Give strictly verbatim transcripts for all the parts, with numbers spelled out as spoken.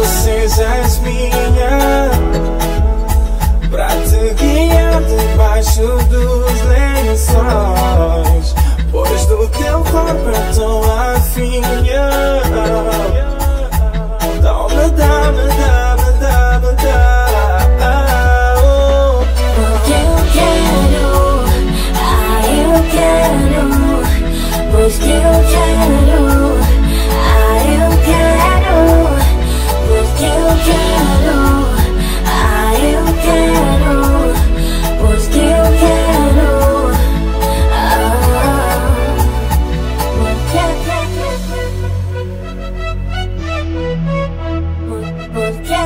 sejas minha, pra te guiar debaixo dos lençóis, pois do teu corpo eu tô afinha. Dá-me, dá-me, dá-me, dá-me, dá. Porque eu quero, ah, eu quero, pois que eu quero, ah, eu quero, porque eu quero, ah, eu quero, pois que eu quero, ah, porque porque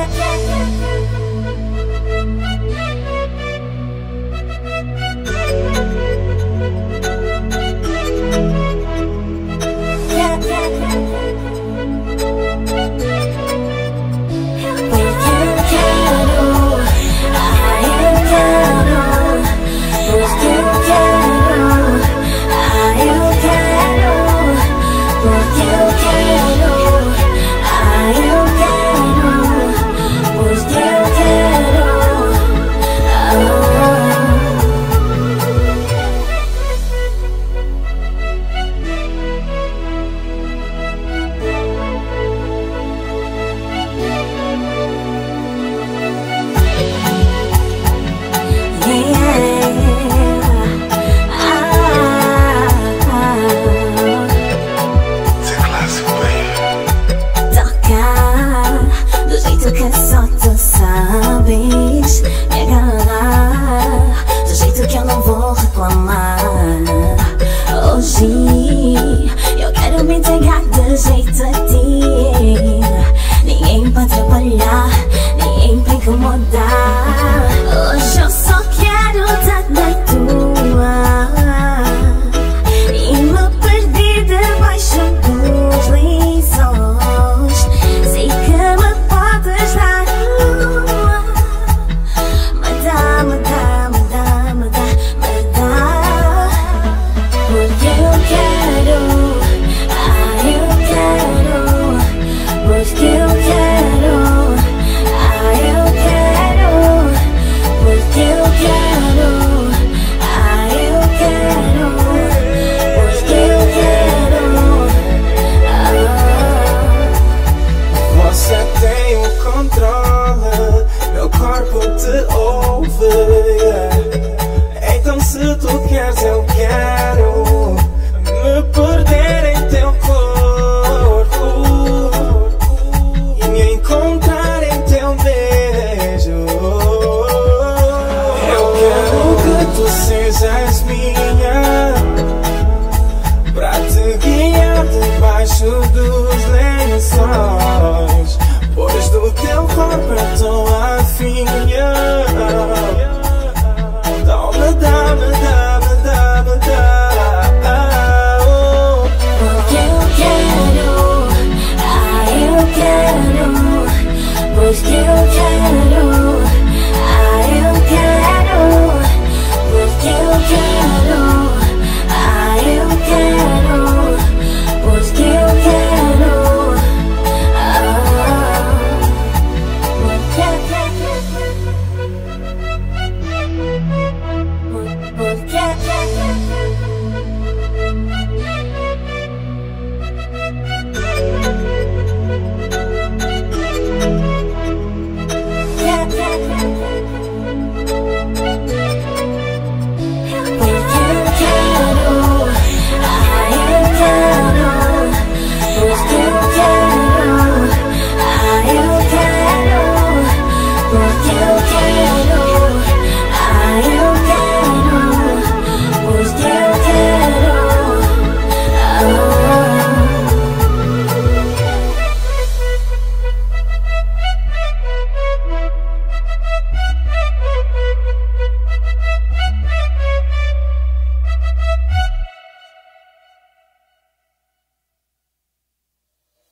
eu quero me entregar de jeito a ti. Ninguém pra atrapalhar, ninguém pra incomodar. Hoje eu só quero dar da tua e me perdi debaixo dos lençóis. Sei que me podes dar uma, me dá, me dá, me dá, me dá, me dá. Porque eu quero, ah, eu quero, pois que eu quero, ah, eu quero, porque eu quero, ah, eu quero, pois que eu quero, ah. Você tem o controle, meu corpo te ouve, yeah. Então se tu queres eu quero me perder em teu corpo e me encontrar em teu beijo. Eu quero que tu sejas